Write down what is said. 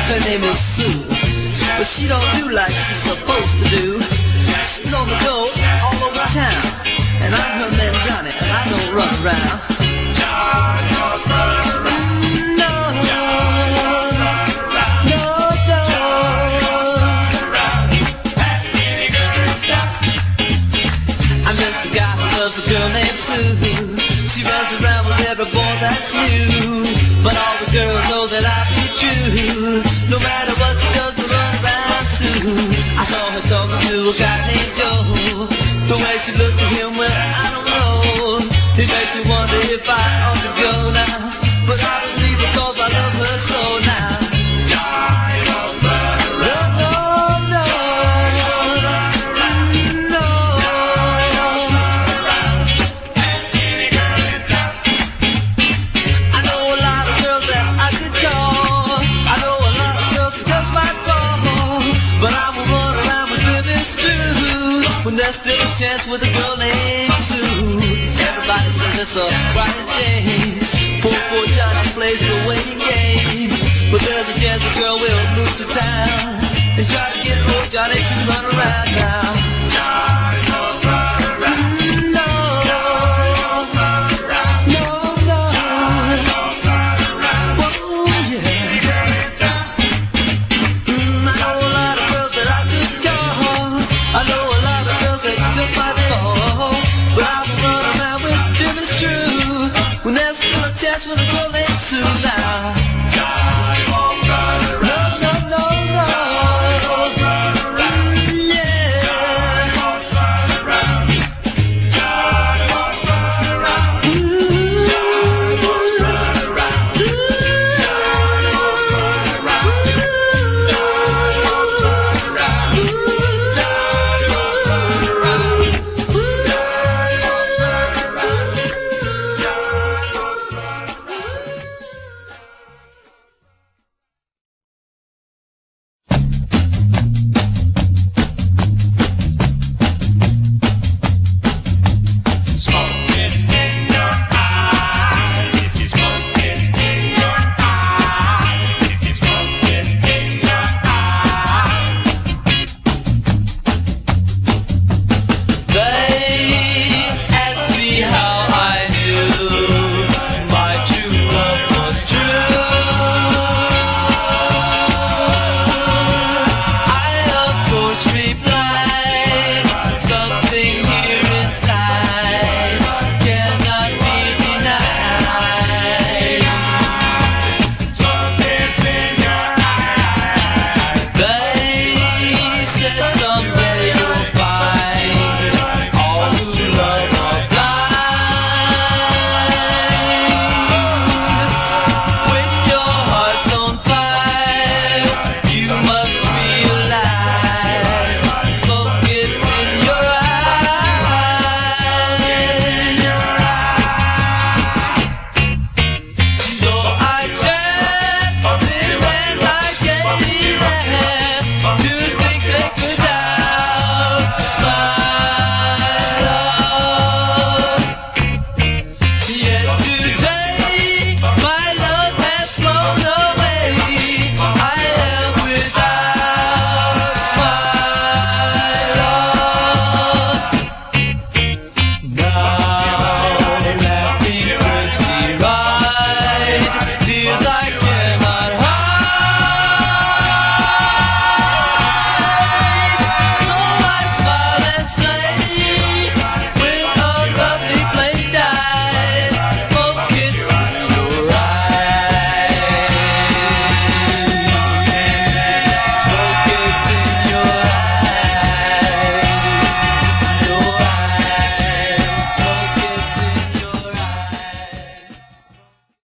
Her name is Sue, but she don't do like she's supposed to do. She's on the go all over town, and I'm her man Johnny, and I don't run around. No, no, no. I'm just a guy who loves a girl named Sue. She runs around with every boy that's new, but all the girls know that I be true. No matter what she does to run around Sue. I saw her talking to a guy named Joe. The way she looked at him, well, I don't know. It makes me wonder if I ought to go now, but I don't leave because I love her so now. When there's still a chance with a girl named Sue. Everybody says it's a crying shame. Poor Johnny plays the waiting game, but there's a chance a girl will move to town and try to get poor Johnny to run around now.